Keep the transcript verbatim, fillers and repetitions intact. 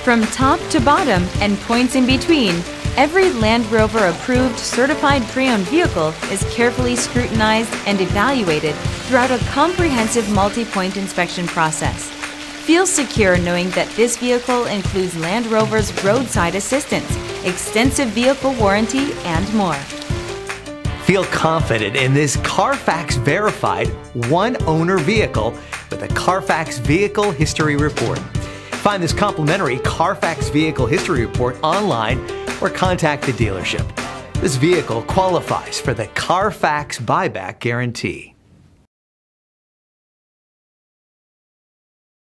From top to bottom and points in between, every Land Rover approved certified pre-owned vehicle is carefully scrutinized and evaluated throughout a comprehensive multi-point inspection process. Feel secure knowing that this vehicle includes Land Rover's roadside assistance, extensive vehicle warranty, and more. Feel confident in this Carfax verified one-owner vehicle with a Carfax Vehicle History Report. Find this complimentary Carfax Vehicle History Report online or contact the dealership. This vehicle qualifies for the Carfax Buyback Guarantee.